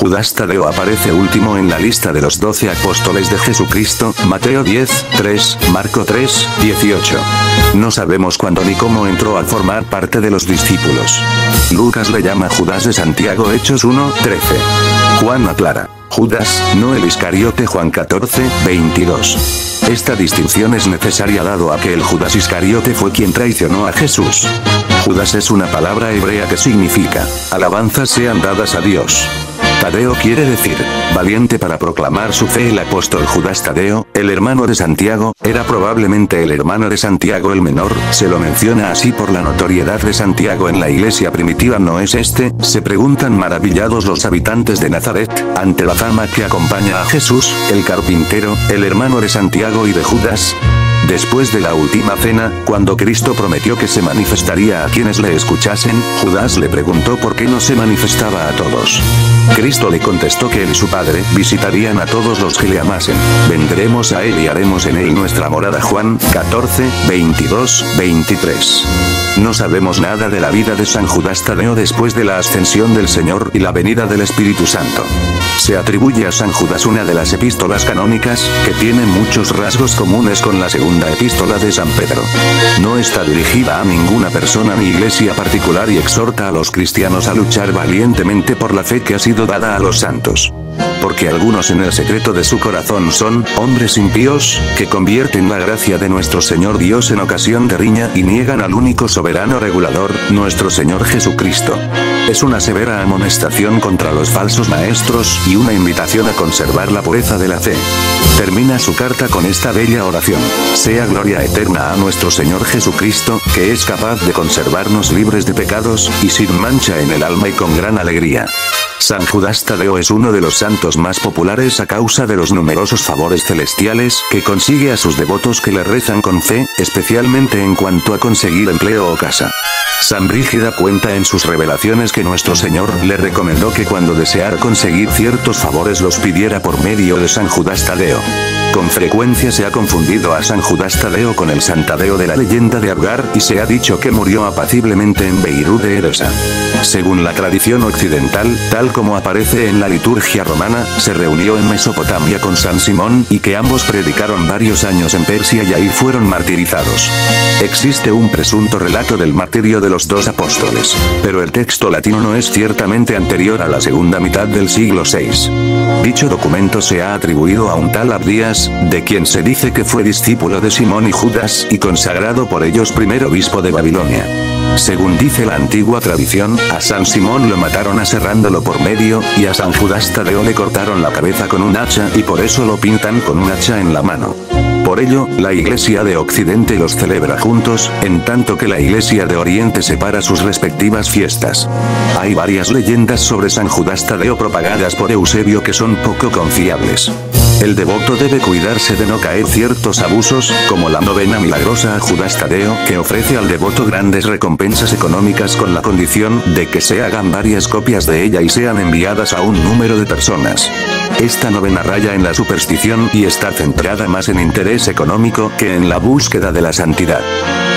Judas Tadeo aparece último en la lista de los 12 apóstoles de Jesucristo, Mateo 10, 3, Marco 3, 18. No sabemos cuándo ni cómo entró a formar parte de los discípulos. Lucas le llama Judas de Santiago, Hechos 1, 13. Juan aclara: Judas, no el Iscariote, Juan 14, 22. Esta distinción es necesaria dado a que el Judas Iscariote fue quien traicionó a Jesús. Judas es una palabra hebrea que significa: alabanzas sean dadas a Dios. Tadeo quiere decir valiente para proclamar su fe. El apóstol Judas Tadeo, el hermano de Santiago, era probablemente el hermano de Santiago el menor. Se lo menciona así por la notoriedad de Santiago en la iglesia primitiva. ¿No es este?, se preguntan maravillados los habitantes de Nazaret, ante la fama que acompaña a Jesús, el carpintero, el hermano de Santiago y de Judas. Después de la última cena, cuando Cristo prometió que se manifestaría a quienes le escuchasen, Judas le preguntó por qué no se manifestaba a todos. Cristo le contestó que él y su Padre visitarían a todos los que le amasen. Vendremos a él y haremos en él nuestra morada. Juan 14, 22, 23. No sabemos nada de la vida de San Judas Tadeo después de la ascensión del Señor y la venida del Espíritu Santo. Se atribuye a San Judas una de las epístolas canónicas, que tiene muchos rasgos comunes con la segunda epístola de San Pedro. No está dirigida a ninguna persona ni iglesia particular y exhorta a los cristianos a luchar valientemente por la fe que ha sido dada a los santos. Porque algunos en el secreto de su corazón son hombres impíos, que convierten la gracia de nuestro Señor Dios en ocasión de riña y niegan al único soberano regulador, nuestro Señor Jesucristo. Es una severa amonestación contra los falsos maestros y una invitación a conservar la pureza de la fe. Termina su carta con esta bella oración: sea gloria eterna a nuestro Señor Jesucristo, que es capaz de conservarnos libres de pecados y sin mancha en el alma y con gran alegría. San Judas Tadeo es uno de los santos más populares a causa de los numerosos favores celestiales que consigue a sus devotos que le rezan con fe, especialmente en cuanto a conseguir empleo o casa. San Brígida cuenta en sus revelaciones que nuestro Señor le recomendó que cuando deseara conseguir ciertos favores los pidiera por medio de San Judas Tadeo. Con frecuencia se ha confundido a San Judas Tadeo con el San Tadeo de la leyenda de Abgar y se ha dicho que murió apaciblemente en Beirut de Edesa. Según la tradición occidental, tal como aparece en la liturgia romana, se reunió en Mesopotamia con San Simón y que ambos predicaron varios años en Persia y ahí fueron martirizados. Existe un presunto relato del martirio de los dos apóstoles, pero el texto latino no es ciertamente anterior a la segunda mitad del siglo VI. Dicho documento se ha atribuido a un tal Abdías, de quien se dice que fue discípulo de Simón y Judas y consagrado por ellos primer obispo de Babilonia. Según dice la antigua tradición, a San Simón lo mataron aserrándolo por medio, y a San Judas Tadeo le cortaron la cabeza con un hacha y por eso lo pintan con un hacha en la mano. Por ello, la Iglesia de Occidente los celebra juntos, en tanto que la Iglesia de Oriente separa sus respectivas fiestas. Hay varias leyendas sobre San Judas Tadeo propagadas por Eusebio que son poco confiables. El devoto debe cuidarse de no caer ciertos abusos, como la novena milagrosa a Judas Tadeo, que ofrece al devoto grandes recompensas económicas con la condición de que se hagan varias copias de ella y sean enviadas a un número de personas. Esta novena raya en la superstición y está centrada más en interés económico que en la búsqueda de la santidad.